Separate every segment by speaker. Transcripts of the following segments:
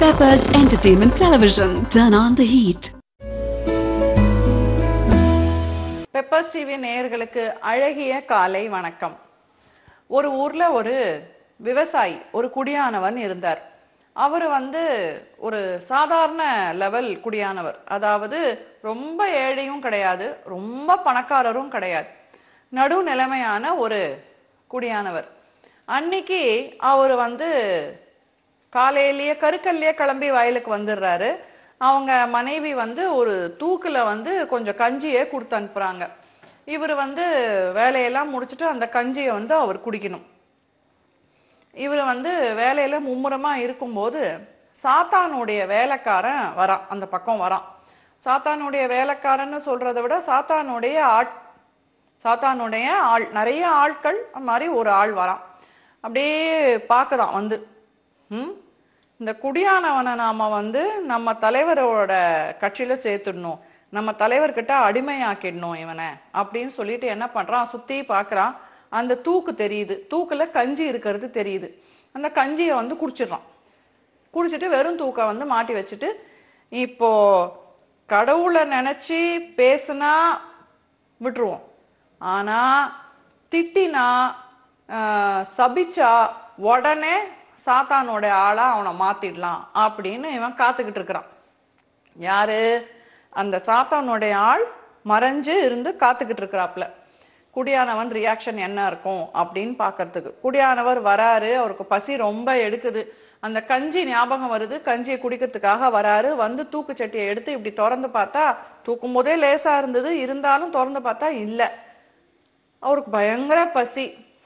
Speaker 1: Peppers Entertainment Television. Turn on the heat.
Speaker 2: Peppers TV நேயர்களுக்கு அழகிய காலை வணக்கம். ஒரு ஊர்ல ஒரு விவசாயி, ஒரு குடியானவன் இருந்தார். அவர் ஒரு சாதாரண லெவல் குடியானவர். அதாவது ரொம்ப ஏழையும் கிடையாது, ரொம்ப பணக்காரரும் கிடையாது, நடுநிலைமையான ஒரு குடியானவர். அன்னைக்கு அவர் காலையிலேயே கருக்கல்லையே கிளம்பி வயலுக்கு வந்துடுறாரு. அவங்க மனைவி ஒரு தூக்குல கொஞ்சம் கஞ்சியை கொடுத்து அனுப்புறாங்க. இவர் வேலையெல்லாம் முடிச்சுட்டு அந்த கஞ்சியை அவர் குடிக்கணும். இவர் வேலையில மும்முரமா இருக்கும்போது சாத்தானுடைய வேலைக்காரன் வரான், அந்த பக்கம் வரான். சாத்தானுடைய வேலைக்காரன்னு சொல்றதை விட சாத்தானுடைய ஆள், நிறைய ஆட்கள் மாதிரி ஒரு ஆள் வரான். அப்படியே பார்க்குறான். இந்த குடியானவனை நாம நம்ம தலைவரோட கட்சியில சேர்த்துடணும், நம்ம தலைவர்கிட்ட அடிமையாக்கிடணும் இவனை அப்படின்னு சொல்லிட்டு என்ன பண்றான், சுத்தி பார்க்கறான். அந்த தூக்கு தெரியுது, தூக்குல கஞ்சி இருக்கிறது தெரியுது. அந்த கஞ்சியை குடிச்சிடுறான். குடிச்சிட்டு வெறும் தூக்க மாட்டி வச்சுட்டு, இப்போ கடவுளை நினைச்சு பேசுனா விட்டுருவோம், ஆனா திட்டினா சபிச்சா உடனே சாத்தானோட ஆளா அவனை மாத்திடலாம் அப்படின்னு இவன் காத்துக்கிட்டு இருக்கிறான். யாரு? அந்த சாத்தானுடைய ஆள் மறைஞ்சு இருந்து காத்துக்கிட்டு இருக்கிறாப்ல. குடியானவன் ரியாக்ஷன் என்ன இருக்கும் அப்படின்னு பாக்கிறதுக்கு. குடியானவர் வராரு, அவருக்கு பசி ரொம்ப எடுக்குது, அந்த கஞ்சி ஞாபகம் வருது, கஞ்சியை குடிக்கிறதுக்காக வராரு. தூக்கு சட்டியை எடுத்து இப்படி திறந்து பார்த்தா, தூக்கும் போதே லேசா இருந்தது, இருந்தாலும் திறந்து பார்த்தா இல்லை. அவருக்கு பயங்கர பசி.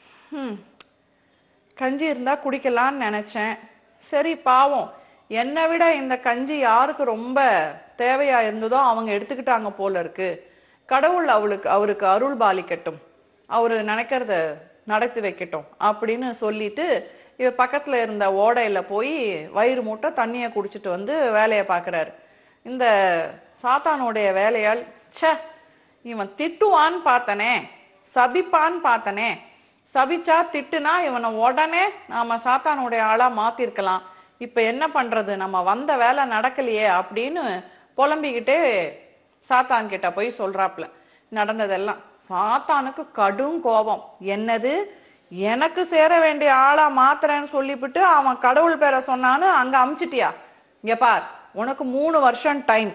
Speaker 2: கஞ்சி இருந்தா குடிக்கலான்னு நினைச்சேன். சரி பாவம், என்னை விட இந்த கஞ்சி யாருக்கு ரொம்ப தேவையா இருந்ததோ அவங்க எடுத்துக்கிட்டாங்க போல இருக்கு, கடவுள் அவருக்கு அருள் பாலிக்கட்டும், அவரு நினைக்கிறத நடத்தி வைக்கட்டும் அப்படின்னு சொல்லிட்டு இவ பக்கத்துல இருந்த ஓடையில போய் வயிறு மூட்டை தண்ணியை குடிச்சிட்டு வேலையை பார்க்கறாரு. இந்த சாத்தானுடைய வேலையால், ச்சே இவன் திட்டுவான்னு பார்த்தனே, சபிப்பான்னு பார்த்தனே, சபிச்சா திட்டுனா இவனை உடனே நாம சாத்தானுடைய ஆளா மாத்திருக்கலாம், இப்ப என்ன பண்றது, நம்ம வந்த வேலை நடக்கலையே அப்படின்னு புலம்பிக்கிட்டே சாத்தான் கிட்ட போய் சொல்றாப்ல நடந்ததெல்லாம். சாத்தானுக்கு கடும் கோபம். என்னது, எனக்கு சேர வேண்டிய ஆளா மாத்துறேன்னு சொல்லிவிட்டு அவன் கடவுள் பேரை சொன்னான்னு அங்க அமிச்சிட்டியா? இங்க பார், உனக்கு 3 வருஷம் டைம்,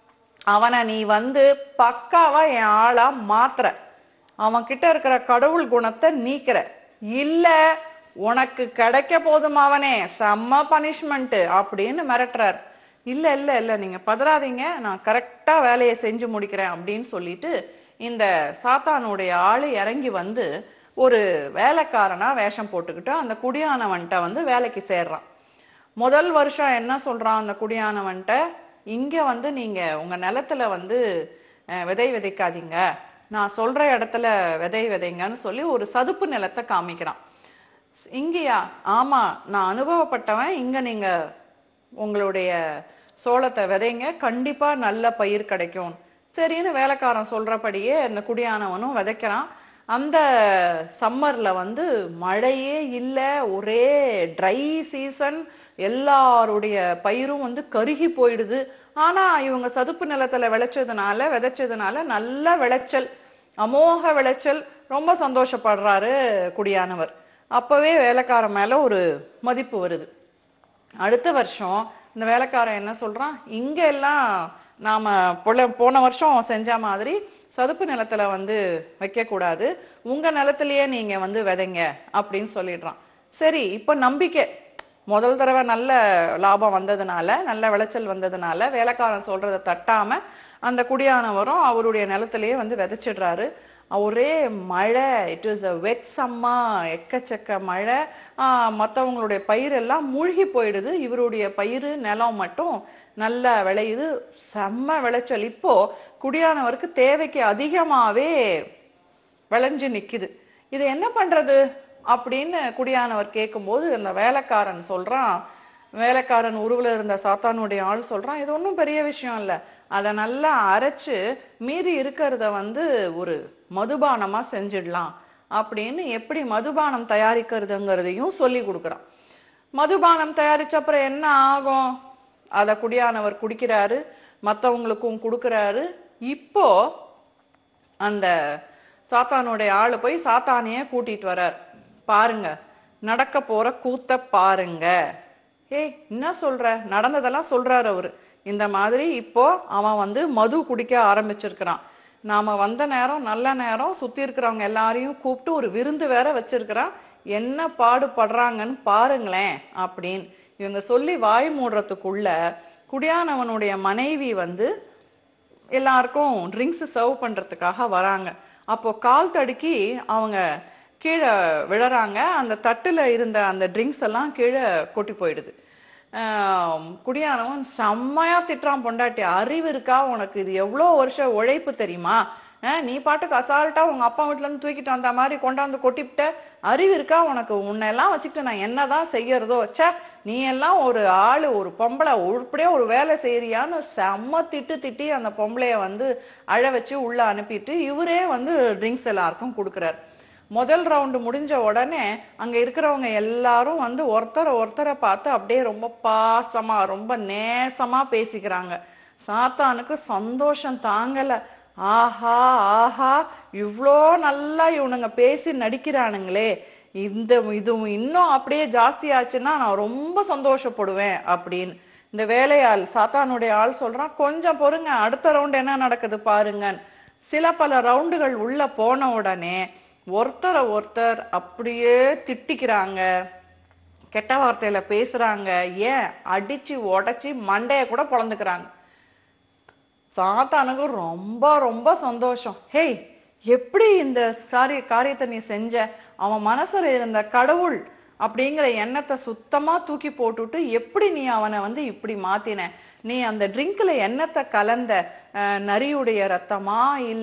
Speaker 2: அவனை நீ பக்காவா என் ஆளா மாத்துற, அவன் கிட்ட இருக்கிற கடவுள் குணத்தை நீக்கிற, இல்ல உனக்கு கிடைக்க போதும் அவனே செம்ம பனிஷ்மெண்ட் அப்படின்னு மிரட்டுறார். இல்ல இல்ல இல்ல நீங்க பதறாதீங்க, நான் கரெக்டா வேலையை செஞ்சு முடிக்கிறேன் அப்படின்னு சொல்லிட்டு இந்த சாத்தானுடைய ஆளு இறங்கி ஒரு வேலைக்காரனா வேஷம் போட்டுக்கிட்டு அந்த குடியானவன்ட்ட வேலைக்கு சேர்றான். முதல் வருஷம் என்ன சொல்றான் அந்த குடியானவன்ட்ட, இங்க நீங்க உங்க நிலத்துல விதை விதைக்காதீங்க, நான் சொல்ற இடத்துல விதைங்கன்னு சொல்லி ஒரு சதுப்பு நிலத்தை காமிக்கிறான். இங்கயா? ஆமா, நான் அனுபவப்பட்டவன், இங்க நீங்க உங்களுடைய சோளத்தை விதைங்க, கண்டிப்பா நல்ல பயிர் கிடைக்கும். சரின்னு வேலைக்காரன் சொல்றபடியே அந்த குடியானவனும் விதைக்கிறான். அந்த சம்மர்ல மழையே இல்லை, ஒரே ட்ரை சீசன், எல்லாருடைய பயிரும் கருகி போயிடுது. ஆனா இவங்க சதுப்பு நிலத்துல விதைச்சதுனால நல்ல விளைச்சல், அமோக விளைச்சல். ரொம்ப சந்தோஷப்படுறாரு குடியானவர். அப்பவே வேலைக்காரன் மேல ஒரு மதிப்பு வருது. அடுத்த வருஷம் இந்த வேலைக்காரன் என்ன சொல்றான், இங்க எல்லாம் நாம போன வருஷம் செஞ்ச மாதிரி சதுப்பு நிலத்துல வைக்க கூடாது, உங்க நிலத்திலேயே நீங்க விதைங்க அப்படின்னு சொல்லிடுறான். சரி, இப்ப நம்பிக்கை, முதல் தடவை நல்ல லாபம் வந்ததுனால, நல்ல விளைச்சல் வந்ததுனால வேலைக்காரன் சொல்றதை தட்டாம அந்த குடியானவரும் அவருடைய நிலத்திலேயே விதைச்சிடுறாரு. ஒரே மழை, இட் இஸ் அ வெட் சம்மா, எக்கச்சக்க மழை. மற்றவங்களுடைய பயிரெல்லாம் மூழ்கி போயிடுது, இவருடைய பயிர் நிலம் மட்டும் நல்லா விளையுது, செம்ம விளைச்சல். இப்போ குடியானவருக்கு தேவைக்கு அதிகமாவே விளைஞ்சு நிக்குது. இது என்ன பண்றது அப்படின்னு குடியானவர் கேட்கும்போது அந்த வேலைக்காரன் சொல்றான், வேலைக்காரன் உருவில் இருந்த சாத்தானுடைய ஆள் சொல்றான், இது ஒன்றும் பெரிய விஷயம் இல்லை, அதை நல்லா அரைச்சு மீதி இருக்கிறத ஒரு மதுபானமா செஞ்சிடலாம் அப்படின்னு எப்படி மதுபானம் தயாரிக்கிறதுங்கிறதையும் சொல்லி கொடுக்குறான். மதுபானம் தயாரிச்ச அப்புறம் என்ன ஆகும்? அதை குடியானவர் குடிக்கிறாரு, மற்றவங்களுக்கும் கொடுக்கறாரு. இப்போ அந்த சாத்தானுடைய ஆளு போய் சாத்தானையே கூட்டிட்டு வர்றார். பாருங்க, நடக்க போற கூத்த பாருங்க. ஏய், என்ன சொல்ற? நடந்ததெல்லாம் சொல்றாரு அவரு. இந்த மாதிரி இப்போ அவன் வந்து மது குடிக்க ஆரம்பிச்சிருக்கிறான். நாம வந்த நேரம் நல்ல நேரம், சுத்தி இருக்கிறவங்க எல்லாரையும் கூப்பிட்டு ஒரு விருந்து வேற வச்சிருக்கிறான். என்ன பாடுபடுறாங்கன்னு பாருங்களேன் அப்படின்னு இவங்க சொல்லி வாய் மூடுறதுக்குள்ள குடியானவனுடைய மனைவி வந்து எல்லாருக்கும் ட்ரிங்க்ஸ் சர்வ் பண்றதுக்காக வராங்க. அப்போ கால் தடுக்கி அவங்க கீழே விழறாங்க. அந்த தட்டுல இருந்த அந்த ட்ரிங்க்ஸ் எல்லாம் கீழே கொட்டி போயிடுது. குடியானவன் செம்மையா திட்டுறான் பொண்டாட்டி. அறிவு இருக்கா உனக்கு? இது எவ்வளோ வருஷம் உழைப்பு தெரியுமா? நீ பாட்டுக்கு அசால்ட்டா உங்க அப்பா வீட்டுல இருந்து தூக்கிட்டு வந்த மாதிரி கொண்டாந்து கொட்டிவிட்ட. அறிவு இருக்கா உனக்கு? உன்னெல்லாம் வச்சுக்கிட்டு நான் என்னதான் செய்யறதோ? சே, நீ எல்லாம் ஒரு ஆளு, ஒரு பொம்பளை, உருப்படியா ஒரு வேலை செய்யறியான்னு செம்ம திட்டி அந்த பொம்பளைய வந்து அழ வச்சு உள்ள அனுப்பிட்டு இவரே வந்து ட்ரிங்க்ஸ் எல்லாருக்கும் கொடுக்குறாரு. முதல் ரவுண்டு முடிஞ்ச உடனே அங்க இருக்கிறவங்க எல்லாரும் வந்து ஒருத்தரை பார்த்து அப்படியே ரொம்ப பாசமா ரொம்ப நேசமா பேசிக்கிறாங்க. சாத்தானுக்கு சந்தோஷம் தாங்கல. ஆஹா ஆஹா, இவ்வளோ நல்லா இவனுங்க பேசி நடிக்கிறானுங்களே, இது இன்னும் அப்படியே ஜாஸ்தி ஆச்சுன்னா நான் ரொம்ப சந்தோஷப்படுவேன் அப்படின்னு. இந்த வேலையாள் சாத்தானுடைய ஆள் சொல்றான், கொஞ்சம் பொறுங்க, அடுத்த ரவுண்ட் என்ன நடக்குது பாருங்க. சில பல ரவுண்டுகள் உள்ள போன உடனே ஒருத்தர் அப்படியே திட்டிக்கிறாங்க, கெட்ட வார்த்தையில பேசுறாங்க, ஏன் அடிச்சு உடைச்சி மண்டைய கூட பொழந்துக்கிறாங்க. சாத்தானுக்கு ரொம்ப ரொம்ப சந்தோஷம். ஹேய், எப்படி இந்த காரியத்தை நீ செஞ்ச? அவன் மனசுல இருந்த கடவுள் அப்படிங்கிற எண்ணத்தை சுத்தமா தூக்கி போட்டுட்டு எப்படி நீ அவனை வந்து இப்படி மாத்தின? நீ அந்த ட்ரிங்க்ல எண்ணத்தை கலந்த? நரியுடைய ரத்தமா, இல்ல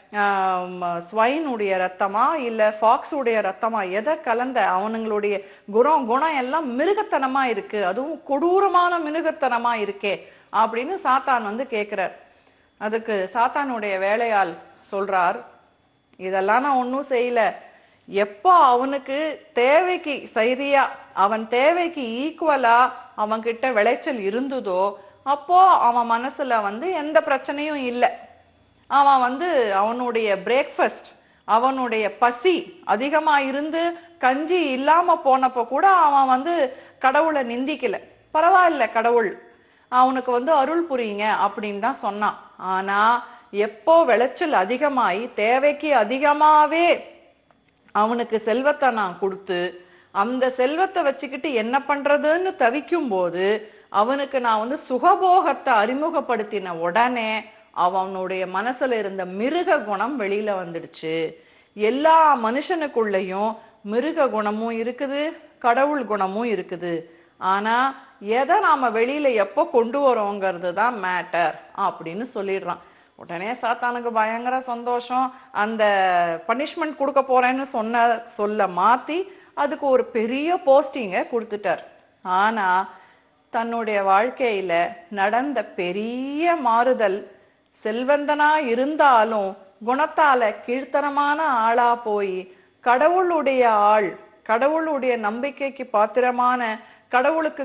Speaker 2: ஸ்வைனுடைய ரத்தமா, இல்ல ஃபாக்ஸுடைய ரத்தமா? எதை கலந்த? அவனுங்களுடைய குணம் எல்லாம் மிருகத்தனமா இருக்கு, அதுவும் கொடூரமான மிருகத்தனமா இருக்கே அப்படின்னு சாத்தான் வந்து கேட்கிறார். அதுக்கு சாத்தானுடைய வேலையாள் சொல்றார், இதெல்லாம் நான் ஒன்றும் செய்யல. எப்போ அவனுக்கு தேவைக்கு சரியா, அவன் தேவைக்கு ஈக்குவலா அவன்கிட்ட விளைச்சல் இருந்ததோ அப்போ அவன் மனசுல வந்து எந்த பிரச்சனையும் இல்லை. அவன் வந்து அவனுடைய பிரேக்ஃபாஸ்ட், அவனுடைய பசி அதிகமா இருந்து கஞ்சி இல்லாம போனப்போ கூட அவன் வந்து கடவுளை நிந்திக்கல. பரவாயில்ல, கடவுள் அவனுக்கு வந்து அருள் புரியுங்க அப்படின்னு தான் சொன்னான். ஆனா எப்போ விளைச்சல் அதிகமாயி தேவைக்கு அதிகமாவே அவனுக்கு செல்வத்தை நான் கொடுத்து அந்த செல்வத்தை வச்சுக்கிட்டு என்ன பண்றதுன்னு தவிக்கும் போது அவனுக்கு நான் வந்து சுகபோகத்தை அறிமுகப்படுத்தின உடனே அவனுடைய மனசுல இருந்த மிருக குணம் வெளியில வந்துடுச்சு. எல்லா மனுஷனுக்குள்ளயும் மிருக குணமும் இருக்குது, கடவுள் குணமும் இருக்குது. ஆனா எதை நாம வெளியில எப்போ கொண்டு வரோங்கிறது தான் மேட்டர் அப்படின்னு சொல்லிடுறான். உடனே சாத்தானுக்கு பயங்கர சந்தோஷம். அந்த பனிஷ்மெண்ட் கொடுக்க போறேன்னு சொல்ல மாத்தி அதுக்கு ஒரு பெரிய போஸ்டிங்க கொடுத்துட்டார். ஆனா தன்னுடைய வாழ்க்கையில நடந்த பெரிய மாறுதல், செல்வந்தனா இருந்தாலும் குணத்தால கீழ்த்தரமான ஆளா போய் கடவுளுடைய ஆள், கடவுளுடைய நம்பிக்கைக்கு பாத்திரமான, கடவுளுக்கு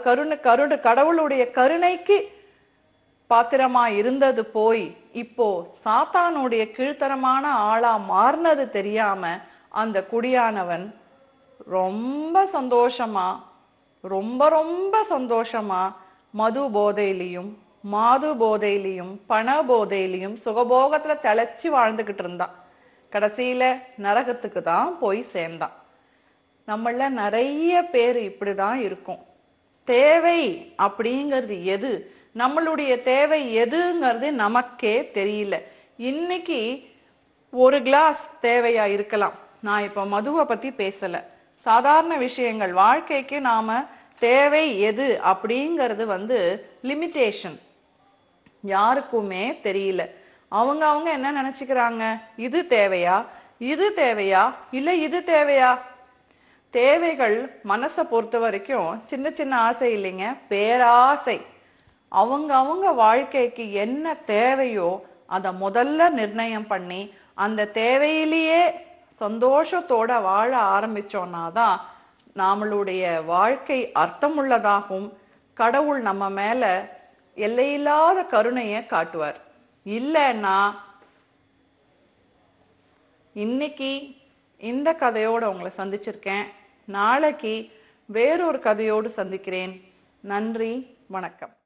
Speaker 2: கடவுளுடைய கருணைக்கு பாத்திரமா இருந்தது போய் இப்போ சாத்தானுடைய கீழ்த்தரமான ஆளா மாறினது தெரியாம அந்த குடியானவன் ரொம்ப சந்தோஷமா ரொம்ப ரொம்ப சந்தோஷமா மது போதையிலையும் மாது போதையிலையும் பண போதையிலையும் சுகபோகத்துல திளைச்சி வாழ்ந்துகிட்டு இருந்தான். கடைசியில நரகத்துக்கு தான் போய் சேர்ந்தான். நம்மள நிறைய பேர் இப்படிதான் இருக்கும். தேவை அப்படிங்கிறது எது, நம்மளுடைய தேவை எதுங்கிறது நமக்கே தெரியல. இன்னைக்கு ஒரு கிளாஸ் தேவையா இருக்கலாம். நான் இப்ப மதுவை பத்தி பேசல, சாதாரண விஷயங்கள் வாழ்க்கைக்கு நாம தேவை எது அப்படிங்கிறது வந்து லிமிட்டேஷன் யாருக்குமே தெரியல. அவங்க என்ன நினைச்சுக்கிறாங்க, இது தேவையா, இது தேவையா, இல்ல இது தேவையா? தேவைகள் மனசை பொறுத்த வரைக்கும் சின்ன சின்ன ஆசை இல்லைங்க, பேராசை. அவங்க வாழ்க்கைக்கு என்ன தேவையோ அதை முதல்ல நிர்ணயம் பண்ணி அந்த தேவையிலேயே சந்தோஷத்தோட வாழ ஆரம்பிச்சோம்னா தான் நம்மளுடைய வாழ்க்கை அர்த்தமுள்ளதாகவும் கடவுள் நம்ம மேல எல்லையில்லாத கருணையை காட்டுவார். இல்லைன்னா இன்னைக்கு இந்த கதையோட உங்களை சந்திச்சிருக்கேன். நாளைக்கு வேறொரு கதையோடு சந்திக்கிறேன். நன்றி, வணக்கம்.